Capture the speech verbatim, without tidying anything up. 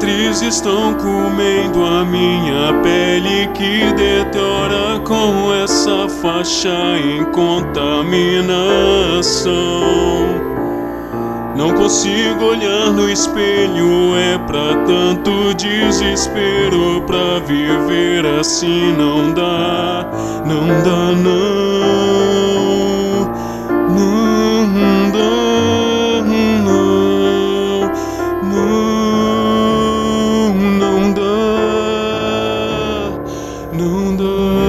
cicatrizes estão comendo a minha pele, que deteriora com essa faixa em contaminação. Não consigo olhar no espelho, é pra tanto desespero. Pra viver assim não dá, não dá não. Não dá, não, não, não dá, não dá.